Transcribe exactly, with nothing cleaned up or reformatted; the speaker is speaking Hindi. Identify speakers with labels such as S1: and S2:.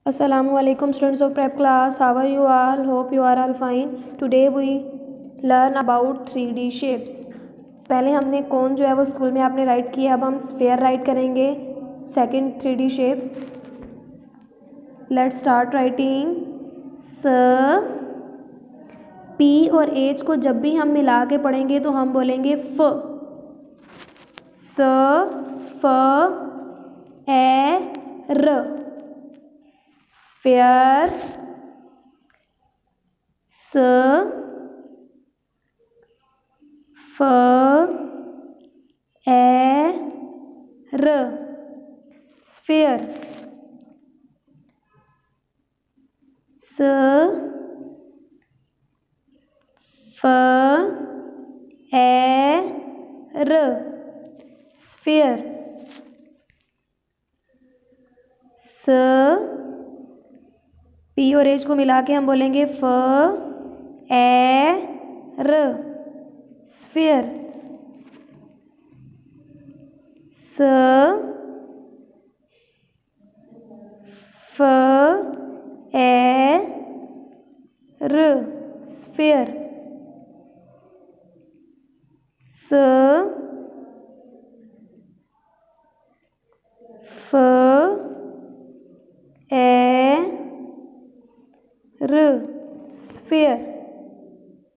S1: Assalamualaikum students of prep class. How are you all? Hope you are all fine. Today we learn about three D shapes. पहले हमने कौन जो है वो स्कूल में आपने राइट किया, अब हम स्फेयर राइट करेंगे. Second three D shapes. Let's start writing. S P और एच को जब भी हम मिला के पढ़ेंगे तो हम बोलेंगे फ. स फ ए र. स्फेयर. स फ ए र. स्फेयर. स फ E R. Sphere. S P और एच को मिला के हम बोलेंगे फ ए र. स्फेयर. स फ ए र. स्फेयर. स फ ए र. स्फेयर.